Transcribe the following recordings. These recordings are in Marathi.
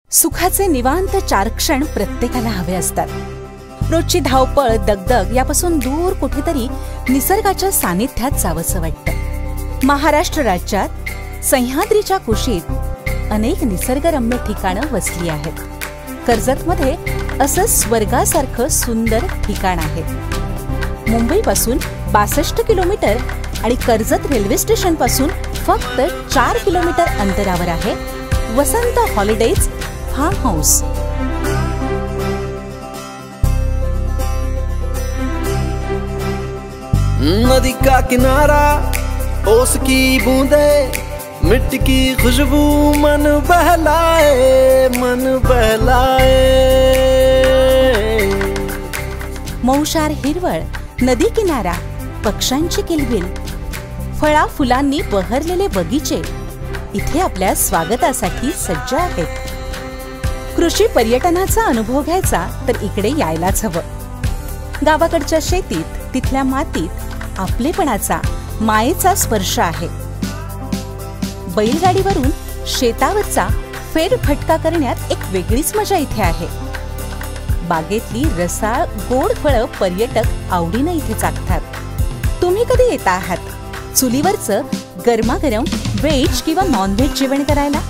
सुखाचे निवांत 4 क्षण प्रत्येकाला हवे असतात। रोजची धावपळ दगदग यापासून दूर कुठेतरी निसर्गाच्या सानिध्यात जावंसं वाटतं। महाराष्ट्र राज्यात सह्याद्रीच्या कुशीत अनेक निसर्गरम्य ठिकाणं वसली आहेत। कर्जतमध्ये असं स्वर्गासारखं सुंदर ठिकाण आहे। मुंबईपासून 62 किलोमीटर आणि कर्जत रेल्वे स्टेशन पासून फक्त 4 किलोमीटर अंतरावर आहे वसंत हॉलिडेज फार्म हाऊस। नदी का किनारा, ओस की बूंदे, मिट्टी की खुशबू मन बहलाए, मन बहलाए। मौशार हिरवळ, नदी किनारा, पक्ष्यांची किलबिल, फळा फुलांनी बहरलेले बगीचे इथे आपल्या स्वागतासाठी सज्ज आहेत। कृषी पर्यटनाचा अनुभव घ्यायचा तर इकडे यायलाच हवं। गावाकडच्या शेतीत, तिथल्या मातीत आपलेपणाचा, मायेचा स्पर्श आहे। बैलगाडीवरून शेतावरचा फेरफटका करण्यात एक वेगळीच मजा इथे आहे। बागेतली रसाळ गोड फळं पर्यटक आवडीने इथे चाखतात। तुम्ही कधी येता आहात चुलीवरचं गरमागरम व्हेज किंवा नॉन व्हेज जेवण करायला?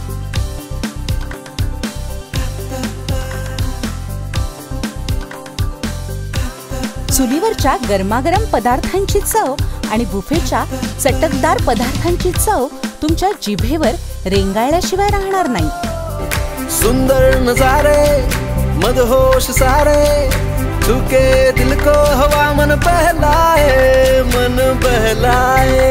चुलीवरच्या गरमागरम पदार्थांची चव आणि बुफेच्या चटकदार पदार्थांची चव तुमच्या जिभेवर रेंगाळल्याशिवाय राहणार नाही। सुंदर नजारे, मदहोश सारे, छूके दिल को हवा मन बहलाए, मन बहलाए।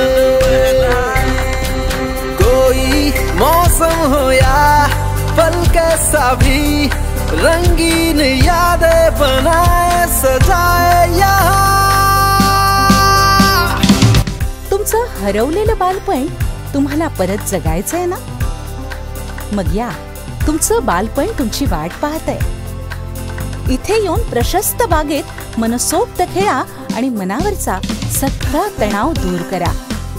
कोई मौसम हो या पल कैसा भी, रंगीन यादें बनाए सजाए यहाँ। तुमचं हरवलेलं बालपण तुम्हाला परत जगायचंय ना? मग या, तुमचं बालपण तुमची वाट पाहतंय। इथे येऊन प्रशस्त बागेत मनसोक्त खेळा आणि मनावरचा सगळा तणाव दूर करा।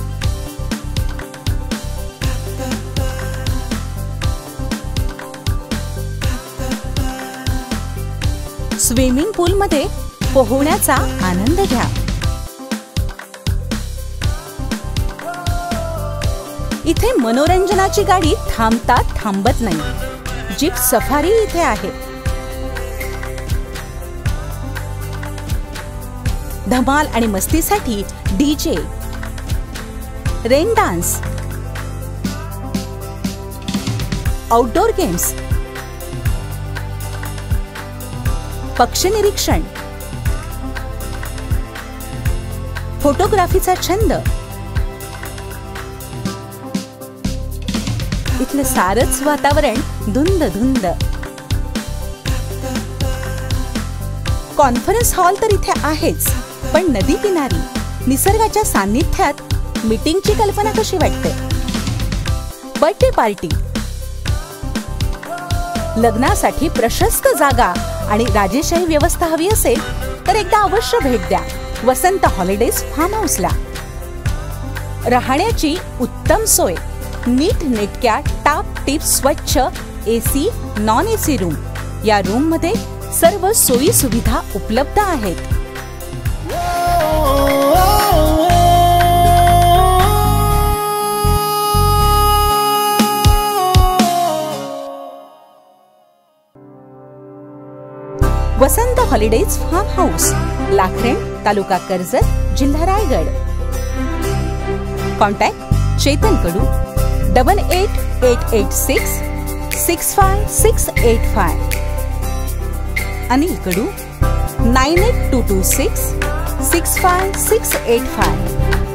स्विमिंग पूलमध्ये पोहण्याचा आनंद घ्या। इथे मनोरंजनाची गाडी थांबता थांबत नाही। जीप सफारी इथे आहे। धमाल आणि मस्तीसाठी DJ, rain dance, outdoor games, पक्षी निरीक्षण, फोटोग्राफीचा छंद, इथलं सारच वातावरण धुंद धुंद। कॉन्फरन्स हॉल तर इथे आहेच, पण नदी किनारी निसर्गाच्या सान्निध्यात मीटिंगची कल्पना कशी वाटते? बर्थडे पार्टी, लग्नासाठी प्रशस्त जागा आणि राजेशाही व्यवस्था हवी असेल तर एकदा अवश्य भेट द्या वसंत हॉलिडेज फार्म हाऊसला। राहण्याची उत्तम सोय, नीट नेटक्या टाप टीप स्वच्छ एसी नॉन एसी रूम, या रूम मध्ये सर्व सोयी सुविधा उपलब्ध आहेत। Vasant holidays farm house, Lakhren, taluka Karjat, जिल्हा रायगड। कॉन्टॅक्ट चेतन कडू 8886 65685, अनिल कडू 98226 65685।